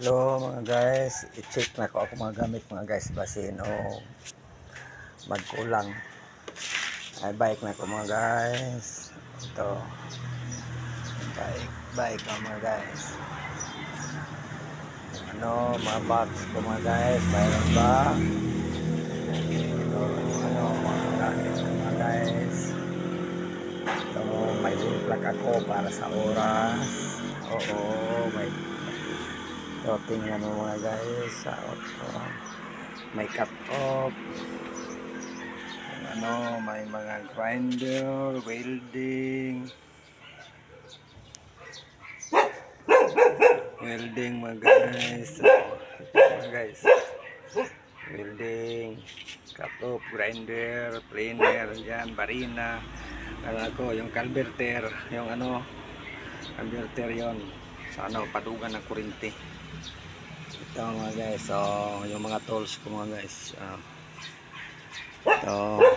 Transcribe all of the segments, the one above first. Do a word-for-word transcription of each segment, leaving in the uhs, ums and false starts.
Hello mga guys, i-check na ko ako mga gamit mga guys basin o magkulang. Ay bike na ko mga guys. Ito. Bike, bike na mga guys. Ano, mga box ko mga guys, mayroon ba? Ito, ano, mga gamit ko mga guys. Ito, may wheel plug ako para sa oras. Oo, may ito, tingnan mo mga guys sa auto. May cut off. Ano, may mga grinder, welding. Welding mga guys. Ito mga guys. Welding, cut off, grinder, planer, yan, barina. Ano ako, yung converter, yung ano, converter yon sa ano, padugan ng kuryente. Ito mga guys, so yung mga tools ko mga guys, uh, ito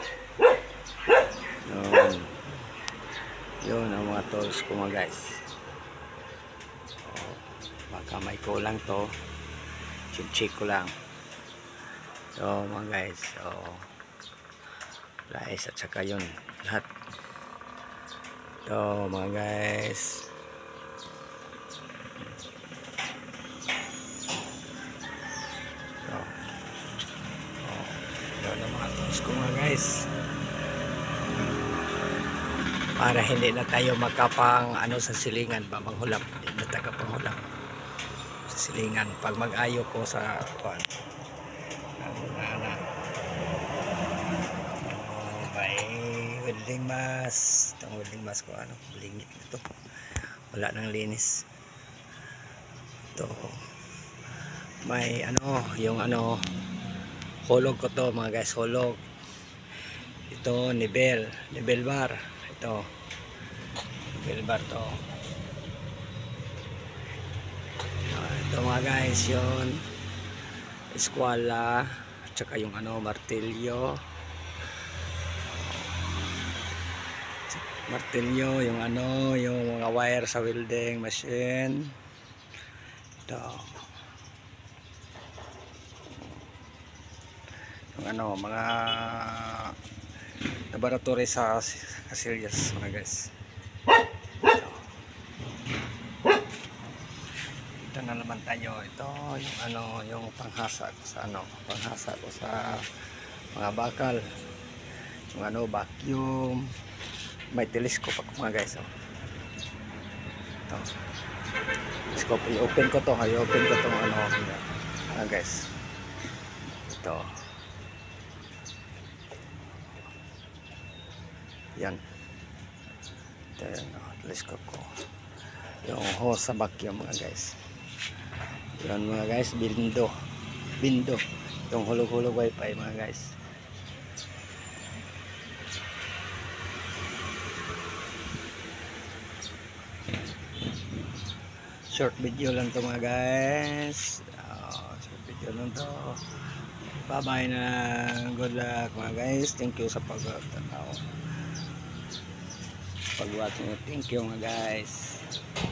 yun yun ang mga tools ko mga guys. So, baka may kulang to, check check ko lang. So mga guys, so guys at saka yun lahat ito mga guys. Ko mga guys para hindi na tayo magkapang ano sa silingan ba manghulap, hindi na tayo panghulap sa silingan pag mag-ayo ko sa kuan ang ana oh, may welding mask. Itong welding mask ko ano welding ito wala nang linis. Ito may ano yung ano hulog ko to mga guys, hulog. Ito nivel, nivel bar. Ito nivel bar to. Ito mga guys, yun eskwala, tsaka yung ano martilyo. Martilyo, yung ano, yung mga wire sa welding machine. Ito yung ano, mga laboratory sa Casillas mga guys. Ito. Ito na naman tayo. Ito yung ano, yung panghasa ko sa ano, panghasa ko sa mga bakal. Yung ano, vacuum. May telescope ako mga guys. Oh. Ito. Telescope. I-open ko to. I-open ko to ano, mga guys. Ito. Yan. Ito yan, oh, telescope ko. Yung hose sa vacuum mga guys. Yan mga guys, bindo. Bindo. Itong hulog-hulog wifi mga guys. Short video lang to mga guys. Oh, short video lang to. Bye bye na. Good luck mga guys. Thank you sa pag-tanaw. Pag-watching. Thank you mga guys.